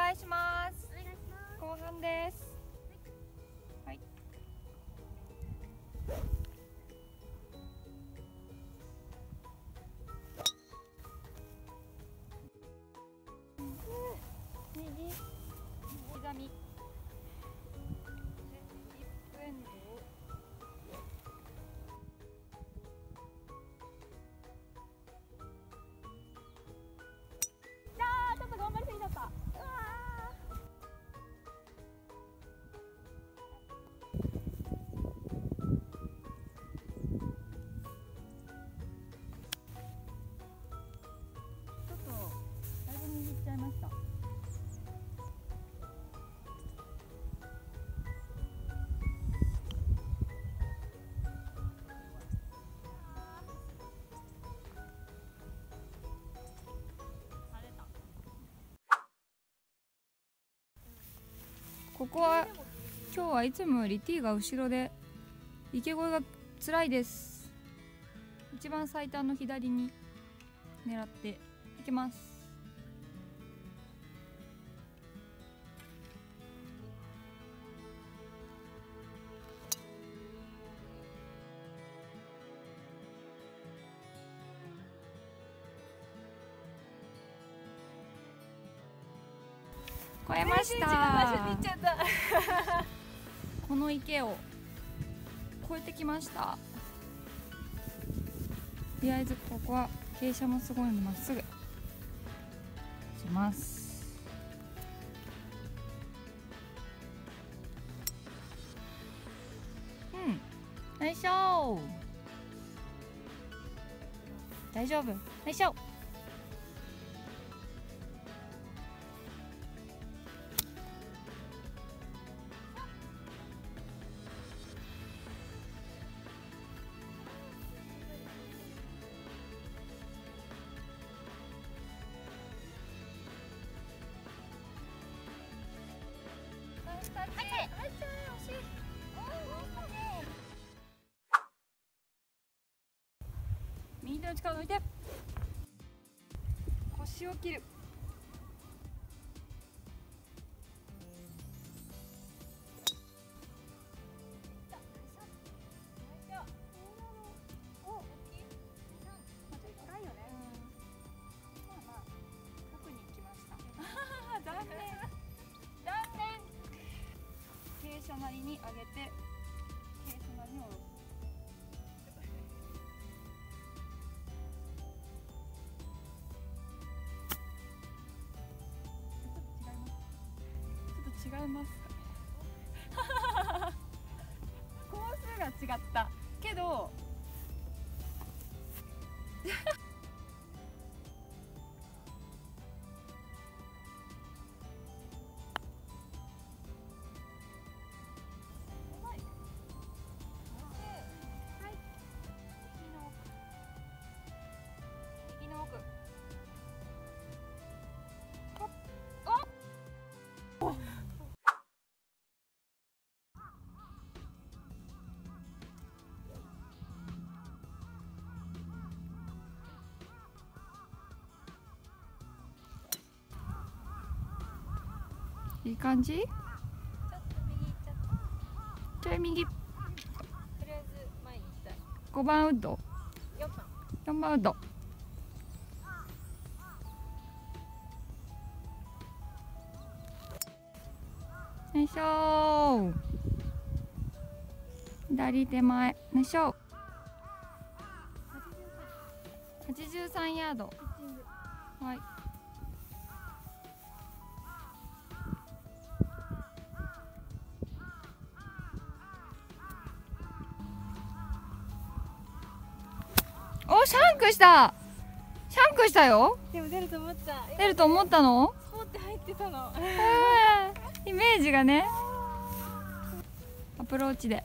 願いします。後半です。はい。右刻み。1分度。ちょっと頑張りすぎちゃった。うわちょっとだいぶ握っちゃいました。ここは今日はいつもより T が後ろで池越えが辛いです。一番最短の左に狙っていきます。越えました。この池を越えてきました。とりあえずここは傾斜もすごいのでまっすぐします。ナイスショー。大丈夫。ナイスショー。右手の力を抜いて腰を切る。傾斜なりに上げて傾斜なりに下ろす。違いますかね。コースが違ったけどいい感じ？ちょっと右行っちゃった。ちょい右。とりあえず前に行きたい。5番ウッド。4番ウッド。よいしょ。左手前。よいしょ。83ヤード。はい。お、シャンクした。シャンクしたよ。 でも出ると思った。 出ると思ったの？ スポって入ってたの。 イメージがね。アプローチで。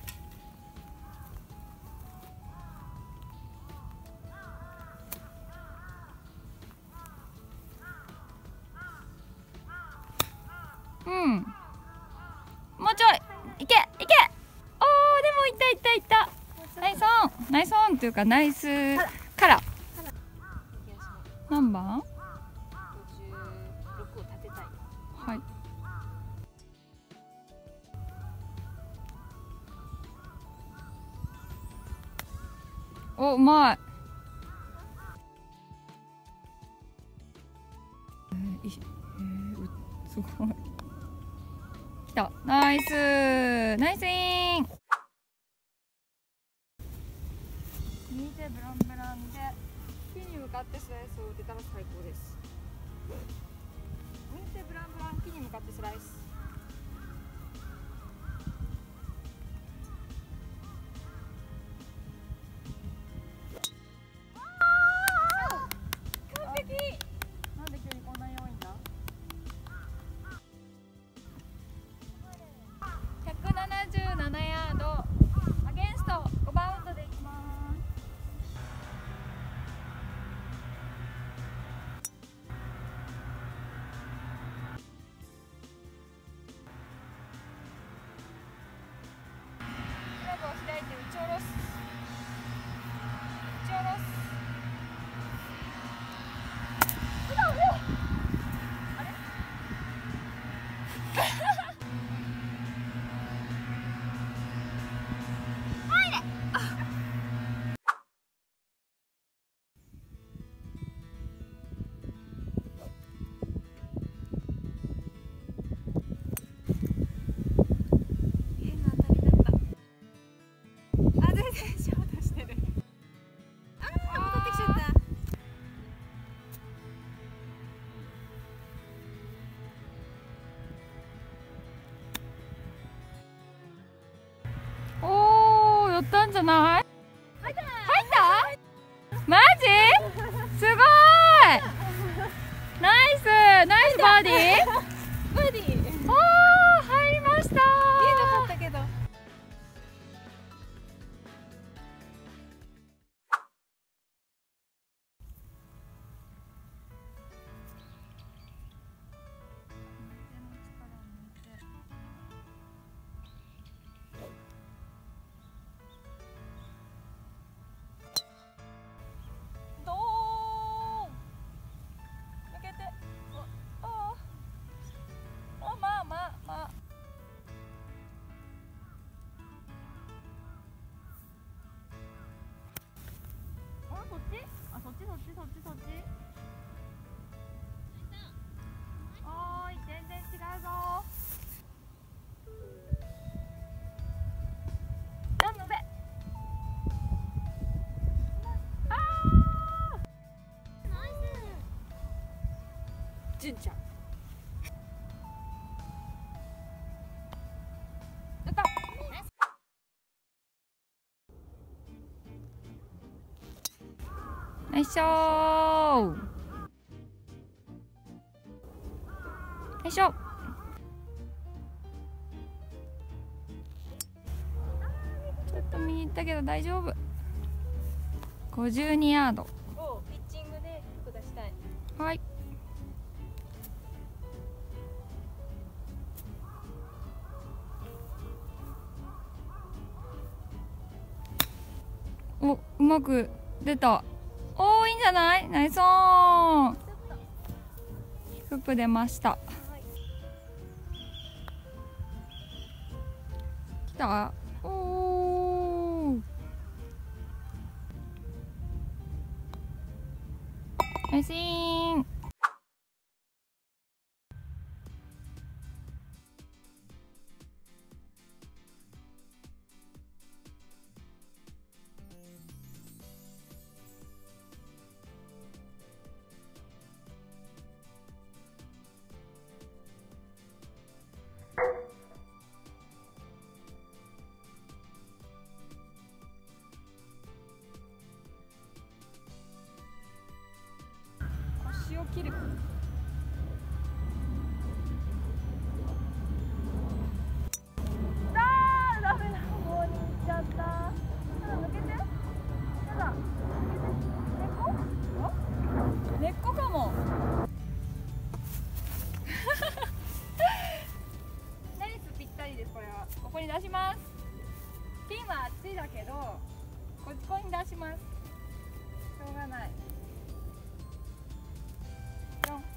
うん。もうちょい。いけ、いけ。おー、でもいったいったいった。ナイスオン、ナイスオンっていうかナイスカラー。何番？56を立てたい。 うまい。すごい。きた。ナイスナイスイン。右手ブランブランで木に向かってスライスを打てたら最高です。右手ブランブラン、木に向かってスライス。完璧。なんで急にこんなに多いんだ。177ヤード、アゲンスト、5バウンドでいきます。クラブを開いて打ち下ろす。打ち下ろす。あれ変な当たりだった。あ、全然ショートしてる。あー、戻ってきちゃった。おー、寄ったんじゃない？入った？マジ？すごい。ナイスナイスバーディー。 バーディー。見えおー、入りました。 なかったけど。 ドーン。抜けて。まあまあまあ。そっち？あ、そっち。おーい、全然違うぞ。段の上。あー。ナイス。純ちゃん。やった。ナイスショー。よいしょ。ちょっと右行ったけど大丈夫。52ヤード。 をピッチングで下したい。 はい。お、うまく出た。おー、いいんじゃない？ナイスオン。フップ出ました。来た？おー。ナイスイン。腰を切る。ダメだ、もうに行っちゃった。抜けて。やだ。根っこかも。ナイス、ぴったりです。これはここに出します。ピンはあっちだけどここに出します。しょうがない。4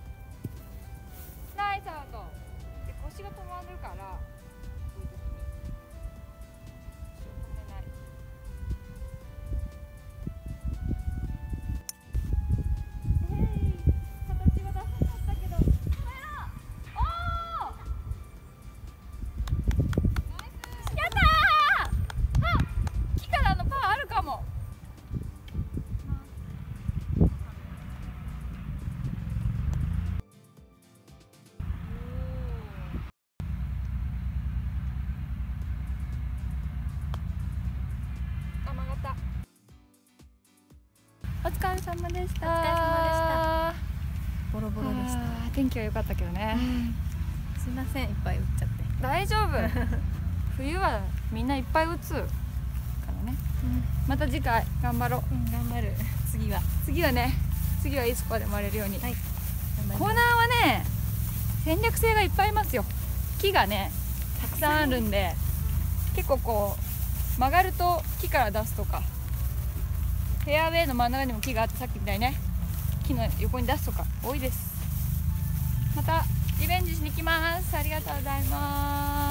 お疲れ様でした。 お疲れ様でした。ボロボロでした。 天気は良かったけどね、 すいません、いっぱい打っちゃって。 大丈夫冬はみんないっぱい打つからね、また次回頑張ろう。 頑張る。次は次はいつまで回れるように、 はい、 コーナーはね戦略性がいっぱいありますよ。木がねたくさんあるんで、結構こう曲がると木から出すとか、フェアウェイの真ん中にも木があって、さっきみたいにね木の横に出すとか多いです。またリベンジしに来ます。ありがとうございます。